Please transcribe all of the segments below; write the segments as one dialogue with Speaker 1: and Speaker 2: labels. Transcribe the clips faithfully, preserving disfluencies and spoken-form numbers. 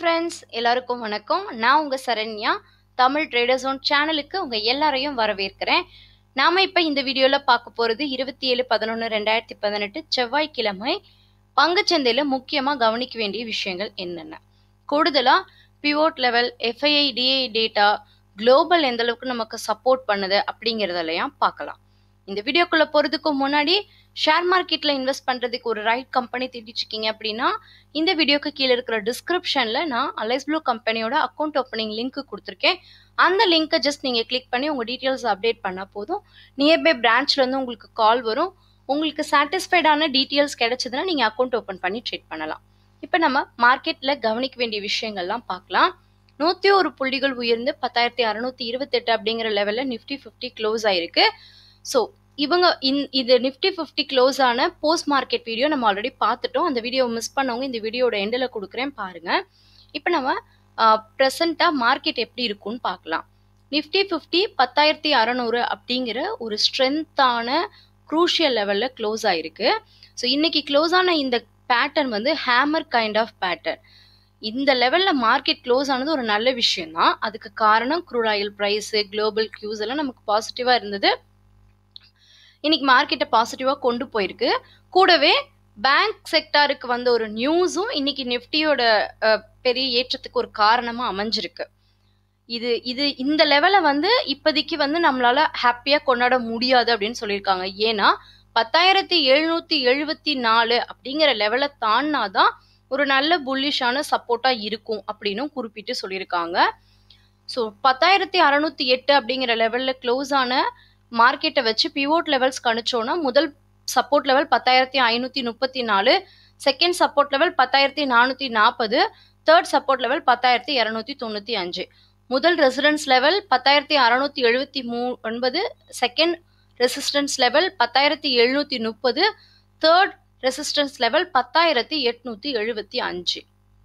Speaker 1: Friends, எல்லாருக்கும் வணக்கம். நான் உங்க சரண்யா. தமிழ் ட்ரேடர் ஜோன் சேனலுக்கு உங்க எல்லாரையும் வரவேற்கிறேன். நாம இப்ப இந்த வீடியோல பார்க்க போறது இருபத்தி ஏழு பதினொன்று ரெண்டாயிரத்தி பதினெட்டு செவ்வாய்க்கிழமை பங்குச்சந்தையில முக்கியமா கவனிக்க வேண்டிய விஷயங்கள் என்னென்ன, கூடுதலா pivot level, FII DI data, global எந்த அளவுக்கு நமக்கு சப்போர்ட் பண்ணுது அப்படிங்கறதெல்லாம் பார்க்கலாம். இந்த வீடியோக்குள்ள போறதுக்கு முன்னாடி ஷேர் மார்க்கெட்ல இன்வெஸ்ட் பண்றதுக்கு ஒரு ரைட் கம்பெனி தேடிட்டு இருக்கீங்க அப்படின்னா இந்த வீடியோக்கு கீழே இருக்கிற டிஸ்கிரிப்ஷன்ல நான் அலைஸ் ப்ளூ கம்பெனியோட அக்கௌண்ட் ஓப்பனிங் லிங்க் கொடுத்துருக்கேன். அந்த லிங்கை ஜஸ்ட் நீங்க கிளிக் பண்ணி உங்க டீட்டெயில்ஸ் அப்டேட் பண்ணா போதும். நியர்பை பிரான்ச்ல இருந்து உங்களுக்கு கால் வரும். உங்களுக்கு சாட்டிஸ்ஃபைடான டீட்டெயில்ஸ் கிடைச்சதுன்னா நீங்க அக்கௌண்ட் ஓப்பன் பண்ணி ட்ரேட் பண்ணலாம். இப்போ நம்ம மார்க்கெட்ல கவனிக்க வேண்டிய விஷயங்கள்லாம் பார்க்கலாம். நூத்தி ஒரு புள்ளிகள் உயர்ந்து பத்தாயிரத்தி அறுநூத்தி இருபத்தி எட்டு அப்படிங்கிற லெவல்ல நிஃப்டி பிப்டி க்ளோஸ் ஆயிருக்கு. ஸோ இவங்க இது நிஃப்டி பிப்டி க்ளோஸ் ஆன போஸ்ட் மார்க்கெட் வீடியோ நம்ம ஆல்ரெடி பார்த்துட்டோம். அந்த வீடியோ மிஸ் பண்ணவங்க இந்த வீடியோட எண்டில் கொடுக்குறேன் பாருங்க. இப்போ நம்ம ப்ரெசண்டா மார்க்கெட் எப்படி இருக்கும்னு பார்க்கலாம். நிஃப்டி பிப்டி பத்தாயிரத்தி அறநூறு அப்படிங்கிற ஒரு ஸ்ட்ரென்த்தான குரூஷியல் லெவல்ல க்ளோஸ் ஆயிருக்கு. ஸோ இன்னைக்கு க்ளோஸ் ஆன இந்த பேட்டர்ன் வந்து ஹேமர் கைண்ட் ஆஃப் பேட்டர்ன். இந்த லெவல்ல மார்க்கெட் க்ளோஸ் ஆனது ஒரு நல்ல விஷயம் தான். அதுக்கு காரணம் crude oil price, global cues எல்லாம் நமக்கு பாசிட்டிவா இருந்தது. இன்னைக்கு மார்க்கெட்டை பாசிட்டிவா கொண்டு போயிருக்கு. கூடவே பேங்க் செக்டாருக்கு வந்த ஒரு நியூஸும் இன்னைக்கு நிஃப்டியோட பெரிய ஏற்றத்துக்கு ஒரு காரணமா அமைஞ்சிருக்கு. இது இது இந்த லெவலை வந்து இப்போதைக்கு வந்து நம்மளால ஹாப்பியா கொண்டாட முடியாது அப்படின்னு சொல்லியிருக்காங்க. ஏன்னா பத்தாயிரத்தி எழுநூத்தி எழுபத்தி நாலு அப்படிங்கிற லெவலை தாண்டினாதான் ஒரு நல்ல புல்லிஷான சப்போர்ட்டா இருக்கும் அப்படின்னு குறிப்பிட்டு சொல்லியிருக்காங்க. ஸோ பத்தாயிரத்தி அறுநூத்தி எட்டு அப்படிங்கிற லெவல்ல க்ளோஸ் ஆன மார்க்கெட்டை வச்சு பிவோட் லெவல்ஸ் கணிச்சோம்னா முதல் சப்போர்ட் லெவல் பத்தாயிரத்தி ஐநூத்தி முப்பத்தி நாலு, செகண்ட் சப்போர்ட் லெவல் பத்தாயிரத்தி நானூத்தி நாற்பது, தேர்ட் சப்போர்ட் லெவல் பத்தாயிரத்தி இருநூத்தி தொண்ணூத்தி அஞ்சு. முதல் ரெசிடன்ஸ் லெவல் பத்தாயிரத்தி அறுநூத்தி எழுபத்தி மூ ஒன்பது, செகண்ட் ரெசிஸ்டன்ஸ் லெவல் பத்தாயிரத்தி எழுநூத்தி முப்பது, தேர்ட் ரெசிஸ்டன்ஸ் லெவல் பத்தாயிரத்தி எட்நூத்தி எழுபத்தி அஞ்சு.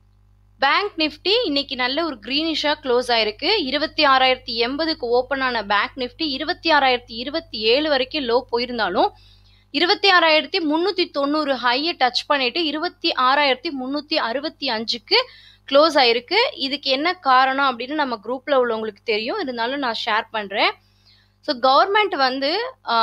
Speaker 1: பேங்க் நிஃப்டி இன்னைக்கு நல்ல ஒரு கிரீனிஷா க்ளோஸ் ஆயிருக்கு. இருபத்தி ஆறாயிரத்தி எண்பதுக்கு ஓப்பன் ஆன பேங்க் நிஃப்டி இருபத்தி ஆறாயிரத்தி இருபத்தி ஏழு வரைக்கும் லோ போயிருந்தாலும் இருபத்தி ஆறாயிரத்தி முன்னூத்தி தொண்ணூறு ஹையை டச் பண்ணிட்டு இருபத்தி ஆறாயிரத்தி முன்னூத்தி அறுபத்தி அஞ்சுக்கு க்ளோஸ் ஆயிருக்கு. இதுக்கு என்ன காரணம் அப்படின்னு நம்ம குரூப்ல உள்ளவங்களுக்கு தெரியும், இருந்தாலும் நான் ஷேர் பண்றேன். ஸோ கவர்மெண்ட் வந்து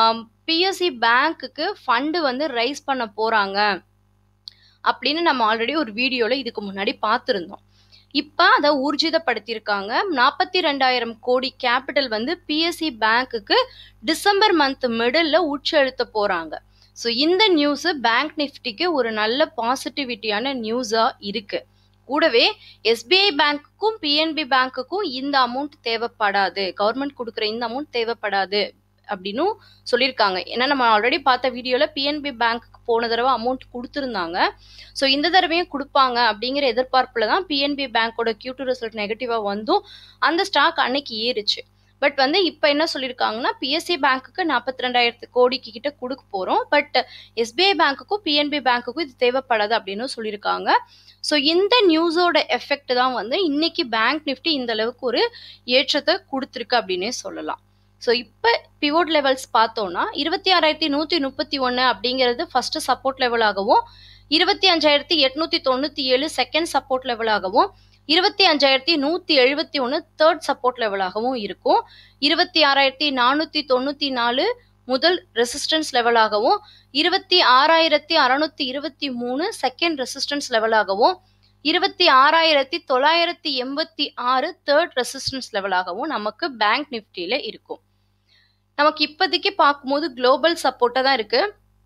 Speaker 1: பிஎஸ்சி பேங்க்குக்கு ஃபண்டு வந்து ரைஸ் பண்ண போறாங்க அப்படின்னு நம்ம ஆல்ரெடி ஒரு வீடியோல இதுக்கு முன்னாடி பார்த்துருந்தோம். இப்ப அதை ஊர்ஜிதப்படுத்தியிருக்காங்க. நாற்பத்தி ரெண்டாயிரம் கோடி கேபிட்டல் வந்து பிஎஸ்சி பேங்க்குக்கு டிசம்பர் மந்த் மிடில் உட்செலுத்த போறாங்க. ஸோ இந்த நியூஸ் பேங்க் நிஃப்டிக்கு ஒரு நல்ல பாசிட்டிவிட்டியான நியூஸா இருக்கு. கூடவே எஸ்பிஐ பேங்க்குக்கும் பிஎன்பி பேங்க்குக்கும் இந்த அமௌண்ட் தேவைப்படாது, கவர்மெண்ட் கொடுக்குற இந்த அமௌண்ட் தேவைப்படாது அப்படின்னு சொல்லியிருக்காங்க. ஏன்னா நம்ம ஆல்ரெடி பார்த்த வீடியோல பிஎன்பி பேங்க்கு போன தடவை அமௌண்ட் கொடுத்துருந்தாங்க. ஸோ இந்த தடவையும் கொடுப்பாங்க அப்படிங்கிற எதிர்பார்ப்புல தான் பிஎன்பி பேங்கோட கியூ டூ ரிசல்ட் நெகட்டிவா வந்தும் அந்த ஸ்டாக் அன்னைக்கு ஏறிச்சு. பட் வந்து இப்போ என்ன சொல்லியிருக்காங்கன்னா பிஎஸ்சி பேங்க்குக்கு நாற்பத்தி ரெண்டாயிரத்து கோடிக்கு கிட்ட கொடுக்க போறோம், பட் எஸ்பிஐ பேங்க்குக்கும் பிஎன்பி பேங்க்குக்கும் இது தேவைப்படாது அப்படின்னு சொல்லியிருக்காங்க. ஸோ இந்த நியூஸோட எஃபெக்ட் தான் வந்து இன்னைக்கு பேங்க் நிஃப்டி இந்த அளவுக்கு ஒரு ஏற்றத்தை கொடுத்துருக்கு அப்படின்னே சொல்லலாம். ஸோ இப்போ பிவோட் லெவல்ஸ் பார்த்தோம்னா இருபத்தி ஆறாயிரத்தி நூற்றி முப்பத்தி ஒன்று அப்படிங்கிறது ஃபர்ஸ்ட் சப்போர்ட் லெவலாகவும், இருபத்தி அஞ்சாயிரத்தி எட்நூத்தி தொண்ணூற்றி ஏழு செகண்ட் சப்போர்ட் லெவலாகவும், இருபத்தி அஞ்சாயிரத்தி நூற்றி எழுபத்தி ஒன்று தேர்ட் சப்போர்ட் லெவலாகவும் இருக்கும். இருபத்தி ஆறாயிரத்தி நானூற்றி தொண்ணூற்றி நாலு முதல் ரெசிஸ்டன்ஸ் லெவலாகவும், இருபத்தி ஆறாயிரத்தி அறுநூத்தி இருபத்தி மூணு செகண்ட் ரெசிஸ்டன்ஸ் லெவலாகவும், இருபத்தி ஆறாயிரத்தி தொள்ளாயிரத்தி எண்பத்தி ஆறு தேர்ட் ரெசிஸ்டன்ஸ் லெவலாகவும் நமக்கு பேங்க் நிஃப்டியில இருக்கும். நமக்கு இப்போதைக்கு பார்க்கும்போது குளோபல் சப்போர்ட்டா தான் இருக்கு.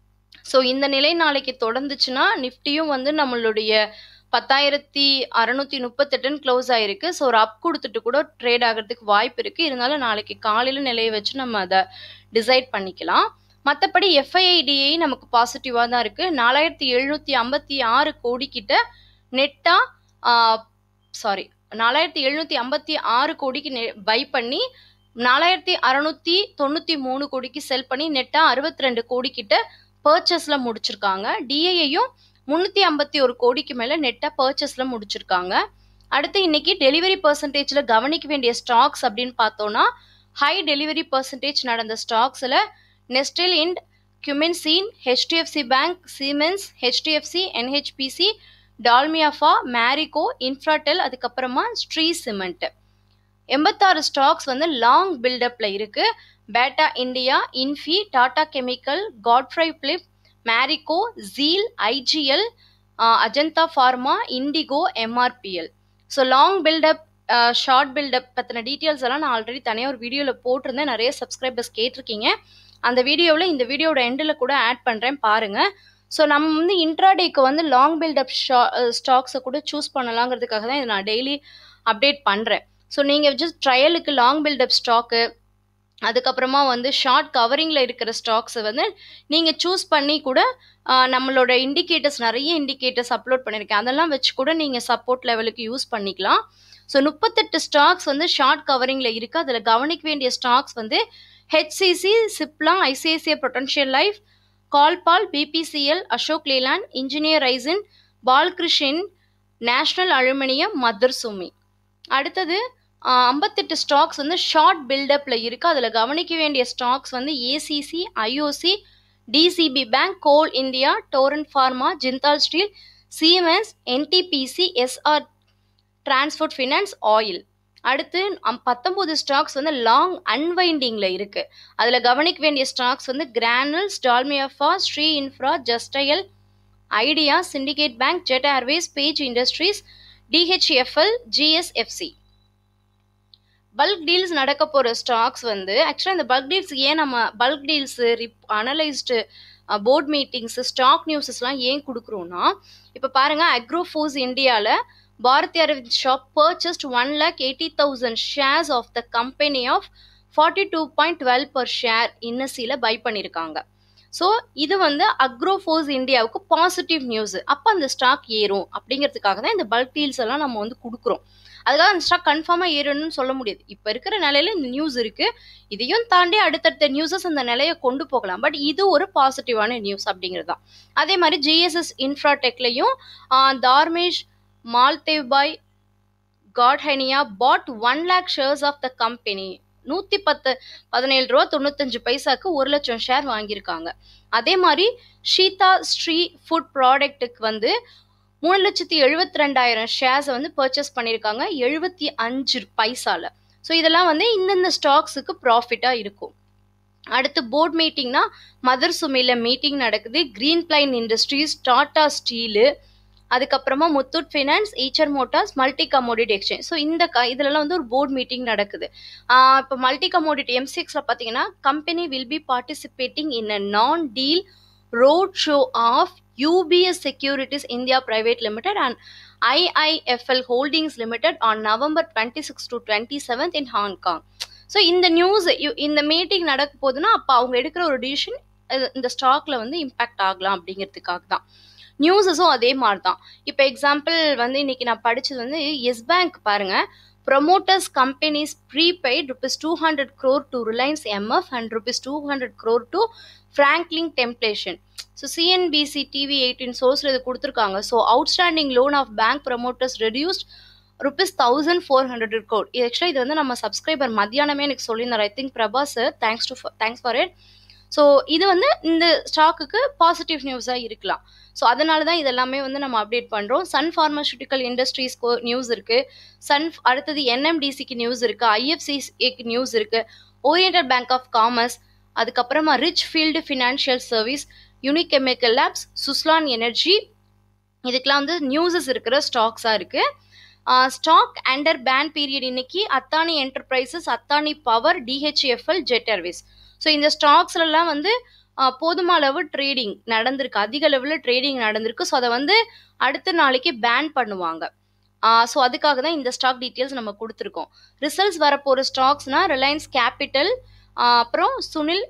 Speaker 1: ஸோ இந்த நிலை நாளைக்கு தொடர்ந்துச்சுன்னா நிஃப்டியும் வந்து நம்மளுடைய பத்தாயிரத்தி அறுநூத்தி முப்பத்தெட்டுன்னு க்ளோஸ் ஆயிருக்கு. ஸோ ஒரு அப் கொடுத்துட்டு கூட ட்ரேட் ஆகிறதுக்கு வாய்ப்பு இருக்கு. இருந்தாலும் நாளைக்கு காலையில நிலையை வச்சு நம்ம அதை டிசைட் பண்ணிக்கலாம். மற்றபடி எஃப்ஐஐடிஐ நமக்கு பாசிட்டிவா தான் இருக்கு. நாலாயிரத்தி எழுநூத்தி ஐம்பத்தி ஆறு கோடி கிட்ட நெட்டா சாரி நாலாயிரத்தி எழுநூத்தி ஐம்பத்தி ஆறு கோடிக்கு பை பண்ணி நாலாயிரத்தி அறுநூத்தி தொண்ணூத்தி மூணு கோடிக்கு செல் பண்ணி நெட்டா அறுபத்தி ரெண்டு கோடி கிட்ட பர்ச்சேஸ்ல முடிச்சிருக்காங்க. டிஐயையும் முன்னூத்தி ஐம்பத்தி ஒரு கோடிக்கு மேல நெட்டா பர்ச்சேஸ்ல முடிச்சிருக்காங்க. அடுத்து இன்னைக்கு டெலிவரி பெர்சன்டேஜ்ல கவனிக்க வேண்டிய ஸ்டாக்ஸ் அப்படின்னு பார்த்தோம்னா ஹை டெலிவரி பெர்சன்டேஜ் நடந்த ஸ்டாக்ஸ்ல Nestle Ind, Cummins, HDFC Bank, Siemens, HDFC, NHPC, டால்மியாஃபா, மேரிகோ, இன்ஃப்ராடெல், அதுக்கப்புறமா ஸ்ட்ரீ சிமெண்ட். எண்பத்தாறு ஸ்டாக்ஸ் வந்து லாங் பில்டப்ல இருக்கு. Bata India, Infy, Tata chemical, Godfrey Philip, Marico, Zeel, IGL, Ajanta pharma, IndiGo, MRPL. So long buildup, short buildup பற்றின டீட்டெயில்ஸ் எல்லாம் நான் ஆல்ரெடி தனியாக ஒரு வீடியோவில் போட்டிருந்தேன். நிறைய சப்ஸ்கிரைபர்ஸ் கேட்டிருக்கீங்க. அந்த வீடியோவில் இந்த வீடியோட எண்டில் கூட ஆட் பண்ணுறேன் பாருங்கள். ஸோ நம்ம வந்து இன்ட்ராடேக்கு வந்து லாங் பில்டப் ஷா ஸ்டாக்ஸை கூட சூஸ் பண்ணலாங்கிறதுக்காக தான் இதை நான் டெய்லி அப்டேட் பண்ணுறேன். ஸோ நீங்கள் ஜஸ்ட் ட்ரையலுக்கு லாங் பில்டப் ஸ்டாக்கு, அதுக்கப்புறமா வந்து ஷார்ட் கவரிங்கில் இருக்கிற ஸ்டாக்ஸை வந்து நீங்கள் சூஸ் பண்ணி கூட நம்மளோட இண்டிகேட்டர்ஸ், நிறைய இண்டிகேட்டர்ஸ் அப்லோட் பண்ணியிருக்கேன், அதெல்லாம் வச்சு கூட நீங்கள் சப்போர்ட் லெவலுக்கு யூஸ் பண்ணிக்கலாம். ஸோ முப்பத்தெட்டு ஸ்டாக்ஸ் வந்து ஷார்ட் கவரிங்கில் இருக்குது. அதில் கவனிக்க வேண்டிய ஸ்டாக்ஸ் வந்து HCC, Cipla, ICICI Prudential Life, கால்பால், பிபிசிஎல், அசோக் லேலாண்ட், இன்ஜினியர் ரைசின், பால்கிருஷ்ணன், நேஷனல் அலுமினியம், மதர்சுமி. அடுத்தது ஐம்பத்தெட்டு ஸ்டாக்ஸ் வந்து ஷார்ட் பில்டப்ல இருக்கு. அதில் கவனிக்க வேண்டிய ஸ்டாக்ஸ் வந்து ACC, IOC, DCB Bank, Coal India, Torrent Pharma, Jindal Steel, Siemens, NTPC, SR Transport Finance, oil. அடுத்து பத்தொன்பது ஸ்டாக்ஸ் வந்து லாங் அன்வைண்டிங்ல இருக்கு. அதில் கவனிக்க வேண்டிய ஸ்டாக்ஸ் வந்து கிரானுல்ஸ், டால்மியாஃபா, Shree Infra, Justdial, Idea, Syndicate Bank, Jet Airways, Page Industries, DHFL, GSFC. Bulk deals நடக்க போகிற ஸ்டாக்ஸ் வந்து ஆக்சுவலாக இந்த பல்க் டீல்ஸ் ஏன் நம்ம பல்க் டீல்ஸு, ரிப் அனலைஸ்டு போர்ட் மீட்டிங்ஸு, ஸ்டாக் நியூஸஸ்லாம் ஏன் கொடுக்குறோன்னா, இப்போ பாருங்கள், அக்ரோஃபோர்ஸ் இந்தியாவில் Bharati Arvind Shah purchased one lakh eighty thousand shares of the company of forty two point twelve per share இன்னசியில் பை பண்ணியிருக்காங்க. ஸோ இது வந்து அக்ரோஃபோர்ஸ் இந்தியாவுக்கு பாசிட்டிவ் நியூஸ். அப்போ அந்த ஸ்டாக் ஏறும் அப்படிங்கிறதுக்காக தான் இந்த பல்க் டீல்ஸ் எல்லாம் நம்ம வந்து கொடுக்குறோம். அதுக்காக அந்த ஸ்டாக் கன்ஃபார்மாக ஏறணும்னு சொல்ல முடியாது. இப்போ இருக்கிற நிலையில இந்த நியூஸ் இருக்கு, இதையும் தாண்டி அடுத்தடுத்த நியூஸஸ் அந்த நிலையை கொண்டு போகலாம். பட் இது ஒரு பாசிட்டிவான நியூஸ் அப்படிங்கிறது தான். அதே மாதிரி ஜிஎஸ்எஸ் இன்ஃப்ராடெக்லையும் தார்மேஷ் மால்தேவ்பாய் காட்ஹனியா bought one lakh shares of the company. நூற்றி பத்து பதினேழு ரூபா தொண்ணூத்தஞ்சு பைசாக்கு ஒரு லட்சம் ஷேர் வாங்கியிருக்காங்க. அதே மாதிரி ஷீதா ஸ்ரீ ஃபுட் ப்ராடக்ட்டுக்கு வந்து மூணு லட்சத்தி எழுபத்தி ரெண்டாயிரம் ஷேர்ஸை வந்து பர்ச்சேஸ் பண்ணியிருக்காங்க எழுபத்தி அஞ்சு பைசால. ஸோ இதெல்லாம் வந்து இந்தந்த ஸ்டாக்ஸுக்கு ப்ராஃபிட்டாக இருக்கும். அடுத்து போர்ட் மீட்டிங்னா மதர்சுமியில் மீட்டிங் நடக்குது. Green Plain Industries, Tata Steel, அதுக்கப்புறமா Muthoot Finance, Eicher Motors, Multi Commodity Exchange. So இந்த க இதுலலாம் வந்து ஒரு போர்ட் மீட்டிங் நடக்குது. இப்போ மல்டி கமோடிட்டி எம் சிக்ஸில் பார்த்தீங்கன்னா, company will be participating in a non deal road show of UBS Securities India Private Limited and IIFL Holdings Limited on November twenty six to twenty seventh in Hong Kong. So இந்த news, இந்த meeting நடக்க போகுதுன்னா அப்போ அவங்க எடுக்கிற ஒரு decision இந்த ஸ்டாக்ல வந்து இம்பாக்ட் ஆகலாம் அப்படிங்கிறதுக்காக தான். நியூஸஸும் அதே மாதிரி தான். இப்போ எக்ஸாம்பிள் வந்து இன்னைக்கு நான் படிச்சது வந்து எஸ் பேங்க் பாருங்க, promoters companies prepaid rupees two hundred crore to Reliance MF and rupees two hundred crore to Franklin Templeton. So CNBC TV eighteen சோர்ஸில் இது கொடுத்துருக்காங்க. So outstanding loan of bank promoters reduced rupees thousand four hundred crore. இது ஆக்சுவலாக இது வந்து நம்ம subscriber மத்தியானமே எனக்கு சொல்லியிருந்தார். I think Prabha sir, thanks to thanks for it. So இது வந்து இந்த ஸ்டாக்குக்கு பாசிட்டிவ் நியூஸாக இருக்கலாம். ஸோ அதனால தான் இதெல்லாமே வந்து நம்ம அப்டேட் பண்ணுறோம். சன் ஃபார்மசூட்டிக்கல் இண்டஸ்ட்ரீஸ்க்கு நியூஸ் இருக்குது, சன் அடுத்தது என்எம்டிசிக்கு நியூஸ் இருக்குது, ஐஎஃப்சிக்கு நியூஸ் இருக்குது, ஓரியண்டல் பேங்க் ஆஃப் காமர்ஸ், அதுக்கப்புறமா Rich Field Financial Service, Unique Chemical Labs, Suzlon Energy, இதுக்கெல்லாம் வந்து நியூஸஸ் இருக்கிற ஸ்டாக்ஸாக இருக்குது. ஸ்டாக் அண்டர் பேன் பீரியட் இன்னைக்கு Adani Enterprises, Adani Power, DHFL, Jet Airways. So இந்த ஸ்டாக்ஸ்லாம் வந்து போதுமான அளவு ட்ரேடிங் நடந்திருக்கு, அதிக அளவில் ட்ரேடிங் நடந்திருக்கு. ஸோ அதை வந்து அடுத்த நாளைக்கு பேன் பண்ணுவாங்க. ஸோ அதுக்காக தான் இந்த ஸ்டாக் டீட்டெயில்ஸ் நம்ம கொடுத்துருக்கோம். ரிசல்ட்ஸ் வரப்போகிற ஸ்டாக்ஸ்னால் ரிலையன்ஸ் கேபிட்டல், அப்புறம் சுனில்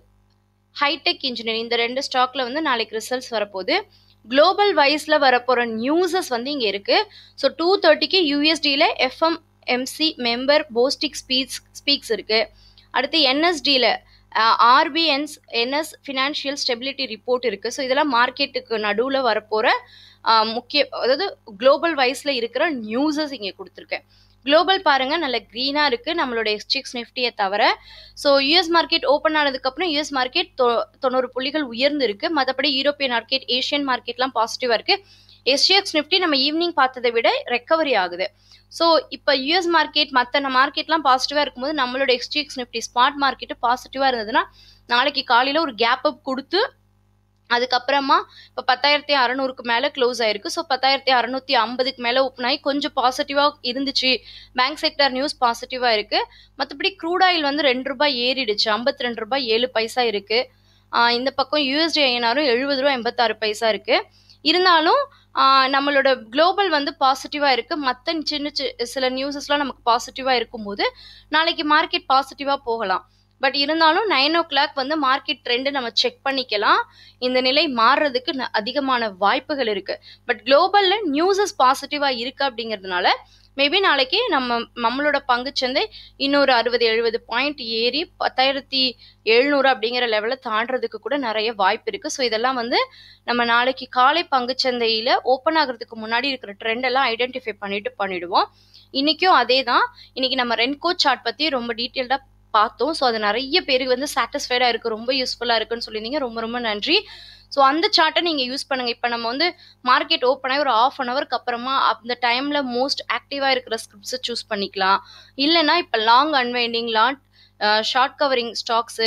Speaker 1: ஹைடெக் இன்ஜினியரிங், இந்த ரெண்டு ஸ்டாக்ல வந்து நாளைக்கு ரிசல்ட்ஸ் வரப்போகுது. குளோபல் வைஸில் வரப்போகிற நியூஸஸ் வந்து இங்கே இருக்குது. ஸோ டூ தேர்ட்டிக்கு யூஎஸ்டியில் FMMC member Bostic speaks speaks இருக்குது. அடுத்து என்எஸ்டியில் ஆர்பிஎன்ஸ் என்எஸ் ஃபினான்ஷியல் ஸ்டெபிலிட்டி ரிப்போர்ட் இருக்குது. ஸோ இதெல்லாம் மார்க்கெட்டுக்கு நடுவில் வரப்போகிற முக்கிய, அதாவது குளோபல் வைஸில் இருக்கிற நியூஸஸ் இங்கே கொடுத்துருக்கேன். குளோபல் பாருங்கள் நல்ல க்ரீனாக இருக்குது நம்மளோட எக்ஸ்சேஞ்ச் நிஃப்டியை தவிர. ஸோ யூஎஸ் மார்க்கெட் ஓப்பன் ஆனதுக்கப்புறம் யூஎஸ் மார்க்கெட் தொ தொண்ணூறு புள்ளிகள் உயர்ந்து இருக்குது. மற்றபடி யூரோப்பியன் மார்க்கெட், ஏஷியன் மார்க்கெட்லாம் பாசிட்டிவாக இருக்குது. எஸ்ஜிஎக்ஸ் நிஃப்டி நம்ம ஈவினிங் பார்த்ததை விட ரெக்கவரி ஆகுது. ஸோ இப்போ யூஎஸ் மார்க்கெட் மற்ற மார்க்கெட்லாம் பாசிட்டிவாக இருக்கும்போது நம்மளோட எஸ்ஜிஎக்ஸ் நிஃப்டி ஸ்பாட் மார்க்கெட்டு பாசிட்டிவாக இருந்ததுன்னா நாளைக்கு காலையில் ஒரு கேப் அப் கொடுத்து அதுக்கப்புறமா இப்போ பத்தாயிரத்தி அறநூறுக்கு மேலே க்ளோஸ் ஆயிருக்கு. ஸோ பத்தாயிரத்தி அறநூற்றி ஐம்பதுக்கு மேலே ஓப்பன் ஆகி கொஞ்சம் பாசிட்டிவாக இருந்துச்சு. பேங்க் செக்டர் நியூஸ் பாசிட்டிவாக இருக்குது. மற்றபடி க்ரூட் ஆயில் வந்து ரெண்டு ரூபாய் ஏறிடுச்சு, ஐம்பத்தி ரெண்டு ரூபாய் ஏழு பைசா இருக்குது. இந்த பக்கம் யூஎஸ்டி ஐஎன்ஆரும் எழுபது ரூபா எண்பத்தாறு பைசா இருக்குது. இருந்தாலும் நம்மளோட குளோபல் வந்து பாசிட்டிவாக இருக்குது. மற்ற சின்ன சில நியூஸஸ்லாம் நமக்கு பாசிட்டிவாக இருக்கும்போது நாளைக்கு மார்க்கெட் பாசிட்டிவாக போகலாம். பட் இருந்தாலும் நைன் ஓ கிளாக் வந்து மார்க்கெட் ட்ரெண்டு நம்ம செக் பண்ணிக்கலாம். இந்த நிலை மாறுறதுக்கு அதிகமான வாய்ப்புகள் இருக்கு. பட் குளோபல்ல நியூஸஸ் பாசிட்டிவா இருக்கு அப்படிங்கிறதுனால மேபி நாளைக்கு நம்ம நம்மளோட பங்குச்சந்தை இன்னொரு அறுபது எழுபது பாயிண்ட் ஏறி பத்தாயிரத்தி எழுநூறு அப்படிங்கிற லெவலில் தாண்டறதுக்கு கூட நிறைய வாய்ப்பு இருக்கு. ஸோ இதெல்லாம் வந்து நம்ம நாளைக்கு காலை பங்குச்சந்தையில ஓப்பன் ஆகிறதுக்கு முன்னாடி இருக்கிற ட்ரெண்ட் எல்லாம் ஐடென்டிஃபை பண்ணிட்டு பண்ணிடுவோம். இன்னைக்கும் அதே தான். இன்னைக்கு நம்ம ரென்கோ சார்ட் பத்தி ரொம்ப டீட்டெயில்டா பார்த்தோம். ஸோ அது நிறைய பேருக்கு வந்து சாட்டிஸ்ஃபைடாக இருக்குது, ரொம்ப யூஸ்ஃபுல்லாக இருக்குன்னு சொல்லியிருந்தீங்க. ரொம்ப ரொம்ப நன்றி. ஸோ அந்த சார்ட்டை நீங்கள் யூஸ் பண்ணுங்கள். இப்போ நம்ம வந்து மார்க்கெட் ஓப்பன் ஆகி ஒரு ஆஃப் அன் ஹவருக்கு அப்புறமா அந்த டைமில் மோஸ்ட் ஆக்டிவாக இருக்கிற ஸ்கிரிப்ட்ஸை சூஸ் பண்ணிக்கலாம். இல்லைன்னா இப்போ long unwinding, long short covering stocks,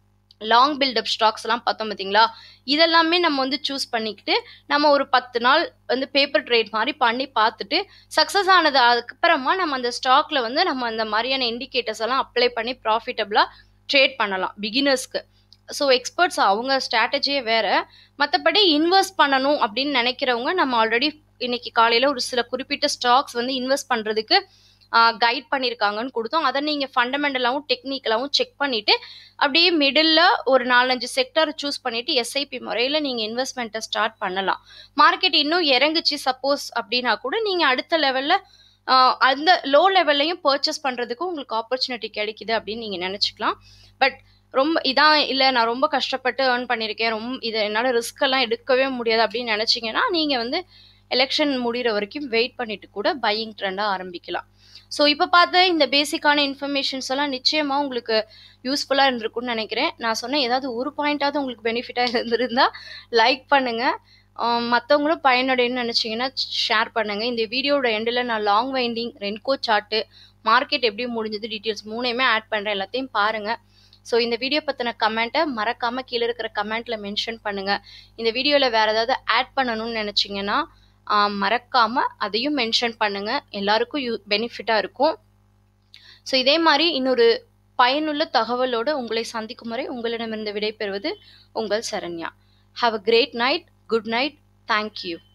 Speaker 1: long buildup stocks எல்லாம் பார்த்தோம் பார்த்தீங்களா, இதெல்லாமே நம்ம வந்து சூஸ் பண்ணிக்கிட்டு நம்ம ஒரு பத்து நாள் வந்து பேப்பர் ட்ரேட் மாதிரி பண்ணி பார்த்துட்டு சக்ஸஸ் ஆனது அதுக்கப்புறமா நம்ம அந்த ஸ்டாக்ல வந்து நம்ம அந்த மாதிரியான இண்டிகேட்டர்ஸ் எல்லாம் அப்ளை பண்ணி ப்ராஃபிட்டபிளாக ட்ரேட் பண்ணலாம் பிகினர்ஸ்க்கு. ஸோ எக்ஸ்பர்ட்ஸ் அவங்க ஸ்ட்ராட்டஜியே வேற. மற்றபடி இன்வெஸ்ட் பண்ணணும் அப்படின்னு நினைக்கிறவங்க நம்ம ஆல்ரெடி இன்னைக்கு காலையில் ஒரு சில குறிப்பிட்ட ஸ்டாக்ஸ் வந்து இன்வெஸ்ட் பண்ணுறதுக்கு கைட் பண்ணியிருக்காங்கன்னு கொடுத்தோம். அதை நீங்கள் ஃபண்டமெண்டலாகவும் டெக்னிக்கலாகவும் செக் பண்ணிவிட்டு அப்படியே மிடில் ஒரு நாலஞ்சு செக்டர் சூஸ் பண்ணிவிட்டு எஸ்ஐபி முறையில் நீங்கள் இன்வெஸ்ட்மெண்ட்டை ஸ்டார்ட் பண்ணலாம். மார்க்கெட் இன்னும் இறங்குச்சு சப்போஸ் அப்படின்னா கூட நீங்கள் அடுத்த லெவலில் அந்த லோ லெவல்லையும் பர்ச்சேஸ் பண்ணுறதுக்கும் உங்களுக்கு ஆப்பர்ச்சுனிட்டி கிடைக்குது அப்படின்னு நீங்கள் நினச்சிக்கலாம். பட் ரொம்ப இதான் இல்லை நான் ரொம்ப கஷ்டப்பட்டு ஏர்ன் பண்ணியிருக்கேன், ரொம்ப இதை என்னால் ரிஸ்க் எல்லாம் எடுக்கவே முடியாது அப்படின்னு நினச்சிங்கன்னா நீங்கள் வந்து எலெக்ஷன் முடிகிற வரைக்கும் வெயிட் பண்ணிட்டு கூட பையிங் ட்ரெண்டாக ஆரம்பிக்கலாம். ஸோ இப்போ பார்த்த இந்த பேசிக்கான இன்ஃபர்மேஷன்ஸ் எல்லாம் நிச்சயமாக உங்களுக்கு யூஸ்ஃபுல்லாக இருந்திருக்கும்னு நினைக்கிறேன். நான் சொன்னேன் ஏதாவது ஒரு பாயிண்டாவது உங்களுக்கு பெனிஃபிட்டாக இருந்திருந்தா லைக் பண்ணுங்கள். மற்றவங்களும் பயனடைன்னு நினச்சிங்கன்னா ஷேர் பண்ணுங்கள். இந்த வீடியோட எண்டில் நான் long winding, renko chart, market எப்படி முடிஞ்சது டீட்டெயில்ஸ் மூணையுமே ஆட் பண்ணுறேன். எல்லாத்தையும் பாருங்கள். ஸோ இந்த வீடியோ பற்றின கமெண்ட்டை மறக்காமல் கீழே இருக்கிற கமெண்ட்டில் மென்ஷன் பண்ணுங்கள். இந்த வீடியோவில் வேறு ஏதாவது ஆட் பண்ணணும்னு நினச்சிங்கன்னா மறக்காமல் அதையும் மென்ஷன் பண்ணுங்கள். எல்லாருக்கும் யூ பெனிஃபிட்டாக இருக்கும். ஸோ இதே மாதிரி இன்னொரு பயனுள்ள தகவலோடு உங்களை சந்திக்கும் வரை உங்களிடமிருந்து விடைபெறுவது உங்கள் Saranya. Have a great night. Good night. Thank you.